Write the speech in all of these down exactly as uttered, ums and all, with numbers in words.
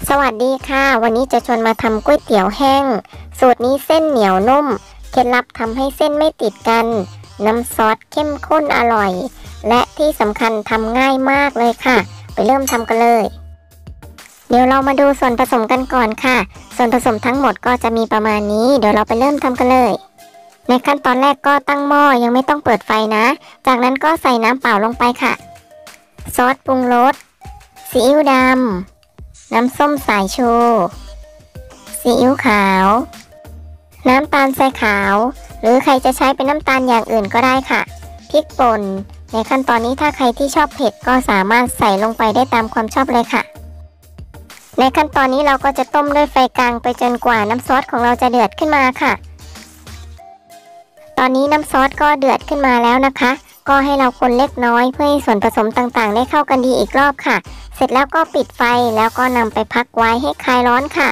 สวัสดีค่ะวันนี้จะชวนมาทำก๋วยเตี๋ยวแห้งสูตรนี้เส้นเหนียวนุ่มเคล็ดลับทำให้เส้นไม่ติดกันน้ำซอสเข้มข้นอร่อยและที่สำคัญทำง่ายมากเลยค่ะไปเริ่มทำกันเลยเดี๋ยวเรามาดูส่วนผสมกันก่อนค่ะส่วนผสมทั้งหมดก็จะมีประมาณนี้เดี๋ยวเราไปเริ่มทำกันเลยในขั้นตอนแรกก็ตั้งหม้อยังไม่ต้องเปิดไฟนะจากนั้นก็ใส่น้ำเปล่าลงไปค่ะซอสปรุงรสซีอิ๊วดำน้ำส้มสายชูซีอิ๊วขาวน้ำตาลทรายขาวหรือใครจะใช้เป็นน้ำตาลอย่างอื่นก็ได้ค่ะพริกป่นในขั้นตอนนี้ถ้าใครที่ชอบเผ็ดก็สามารถใส่ลงไปได้ตามความชอบเลยค่ะในขั้นตอนนี้เราก็จะต้มด้วยไฟกลางไปจนกว่าน้ำซอสของเราจะเดือดขึ้นมาค่ะตอนนี้น้ำซอสก็เดือดขึ้นมาแล้วนะคะก็ให้เราคนเล็กน้อยเพื่อให้ส่วนผสมต่างๆได้เข้ากันดีอีกรอบค่ะเสร็จแล้วก็ปิดไฟแล้วก็นำไปพักไว้ให้คลายร้อนค่ะ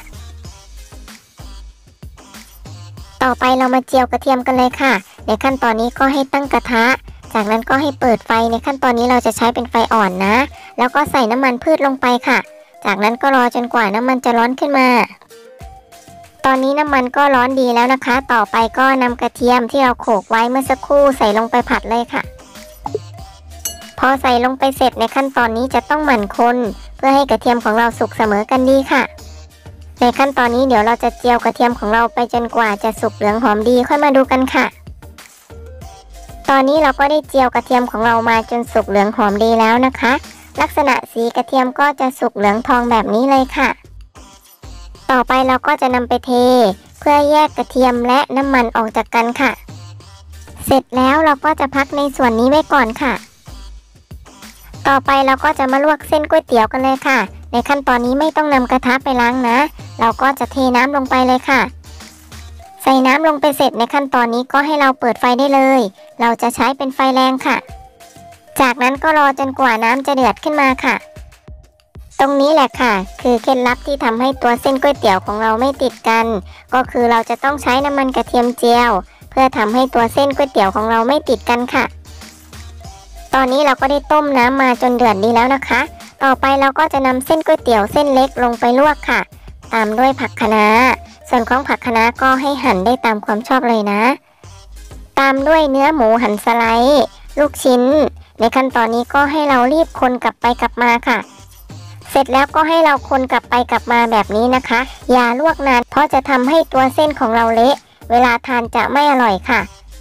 ต่อไปเรามาเจียวกระเทียมกันเลยค่ะในขั้นตอนนี้ก็ให้ตั้งกระทะจากนั้นก็ให้เปิดไฟในขั้นตอนนี้เราจะใช้เป็นไฟอ่อนนะแล้วก็ใส่น้ำมันพืชลงไปค่ะจากนั้นก็รอจนกว่าน้ำมันจะร้อนขึ้นมาตอนนี้น้ำมันก็ร้อนดีแล้วนะคะต่อไปก็นำกระเทียมที่เราโขลกไว้เมื่อสักครู่ใส่ลงไปผัดเลยค่ะพอใส่ลงไปเสร็จในขั้นตอนนี้จะต้องหมั่นคนเพื่อให้กระเทียมของเราสุกเสมอกันดีค่ะในขั้นตอนนี้เดี๋ยวเราจะเจียวกระเทียมของเราไปจนกว่าจะสุกเหลืองหอมดีค่อยมาดูกันค่ะตอนนี้เราก็ได้เจียวกระเทียมของเรามาจนสุกเหลืองหอมดีแล้วนะคะลักษณะสีกระเทียมก็จะสุกเหลืองทองแบบนี้เลยค่ะต่อไปเราก็จะนำไปเทเพื่อแยกกระเทียมและน้ำมันออกจากกันค่ะเสร็จแล้วเราก็จะพักในส่วนนี้ไว้ก่อนค่ะต่อไปเราก็จะมาลวกเส้นก๋วยเตี๋ยวกันเลยค่ะในขั้นตอนนี้ไม่ต้องนำกระทะไปล้างนะเราก็จะเทน้ำลงไปเลยค่ะใส่น้ำลงไปเสร็จในขั้นตอนนี้ก็ให้เราเปิดไฟได้เลยเราจะใช้เป็นไฟแรงค่ะจากนั้นก็รอจนกว่าน้ำจะเดือดขึ้นมาค่ะตรงนี้แหละค่ะคือเคล็ดลับที่ทำให้ตัวเส้นก๋วยเตี๋ยวของเราไม่ติดกันก็คือเราจะต้องใช้น้ำมันกระเทียมเจียวเพื่อทำให้ตัวเส้นก๋วยเตี๋ยวของเราไม่ติดกันค่ะตอนนี้เราก็ได้ต้มน้ำมาจนเดือดดีแล้วนะคะต่อไปเราก็จะนำเส้นก๋วยเตี๋ยวเส้นเล็กลงไปลวกค่ะตามด้วยผักคะน้าส่วนของผักคะน้าก็ให้หั่นได้ตามความชอบเลยนะตามด้วยเนื้อหมูหั่นสไลด์ลูกชิ้นในขั้นตอนนี้ก็ให้เรารีบคนกลับไปกลับมาค่ะเสร็จแล้วก็ให้เราคนกลับไปกลับมาแบบนี้นะคะอย่าลวกนานเพราะจะทำให้ตัวเส้นของเราเละเวลาทานจะไม่อร่อยค่ะ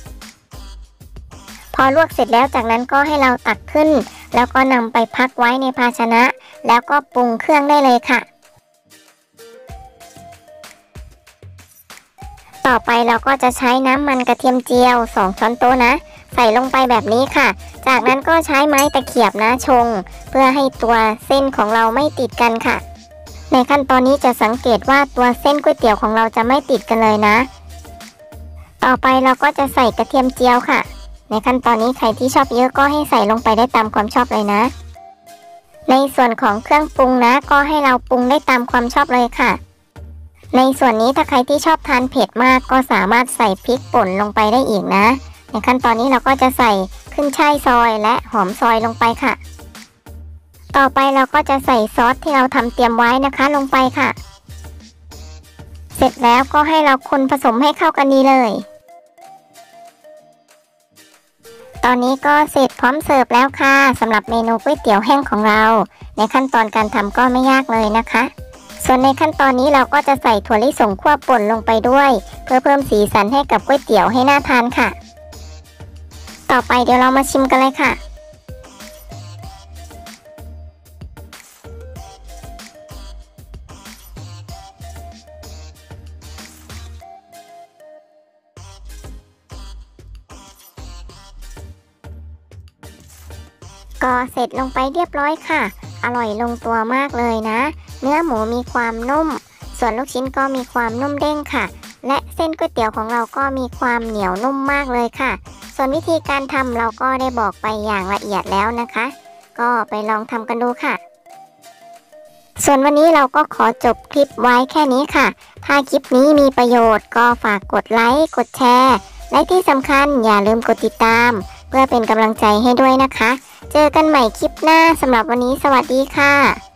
พอลวกเสร็จแล้วจากนั้นก็ให้เราตักขึ้นแล้วก็นำไปพักไว้ในภาชนะแล้วก็ปรุงเครื่องได้เลยค่ะต่อไปเราก็จะใช้น้ำมันกระเทียมเจียวสองช้อนโต๊ะนะใส่ลงไปแบบนี้ค่ะจากนั้นก็ใช้ไม้ตะเกียบนะชงเพื่อให้ตัวเส้นของเราไม่ติดกันค่ะในขั้นตอนนี้จะสังเกตว่าตัวเส้นก๋วยเตี๋ยวของเราจะไม่ติดกันเลยนะต่อไปเราก็จะใส่กระเทียมเจียวค่ะในขั้นตอนนี้ใครที่ชอบเยอะก็ให้ใส่ลงไปได้ตามความชอบเลยนะในส่วนของเครื่องปรุงนะก็ให้เราปรุงได้ตามความชอบเลยค่ะในส่วนนี้ถ้าใครที่ชอบทานเผ็ดมากก็สามารถใส่พริกป่นลงไปได้อีกนะในขั้นตอนนี้เราก็จะใส่ขึ้นช่ายซอยและหอมซอยลงไปค่ะต่อไปเราก็จะใส่ซอสที่เราทำเตรียมไว้นะคะลงไปค่ะเสร็จแล้วก็ให้เราคนผสมให้เข้ากันดีเลยตอนนี้ก็เสร็จพร้อมเสิร์ฟแล้วค่ะสำหรับเมนูก๋วยเตี๋ยวแห้งของเราในขั้นตอนการทำก็ไม่ยากเลยนะคะส่วนในขั้นตอนนี้เราก็จะใส่ถั่วลิสงคั่วป่นลงไปด้วยเพื่อเพิ่มสีสันให้กับก๋วยเตี๋ยวให้น่าทานค่ะต่อไปเดี๋ยวเรามาชิมกันเลยค่ะก็เสร็จลงไปเรียบร้อยค่ะอร่อยลงตัวมากเลยนะเนื้อหมูมีความนุ่มส่วนลูกชิ้นก็มีความนุ่มเด้งค่ะและเส้นก๋วยเตี๋ยวของเราก็มีความเหนียวนุ่มมากเลยค่ะส่วนวิธีการทำเราก็ได้บอกไปอย่างละเอียดแล้วนะคะก็ไปลองทำกันดูค่ะส่วนวันนี้เราก็ขอจบคลิปไว้แค่นี้ค่ะถ้าคลิปนี้มีประโยชน์ก็ฝากกดไลค์กดแชร์และที่สำคัญอย่าลืมกดติดตามเพื่อเป็นกำลังใจให้ด้วยนะคะเจอกันใหม่คลิปหน้าสำหรับวันนี้สวัสดีค่ะ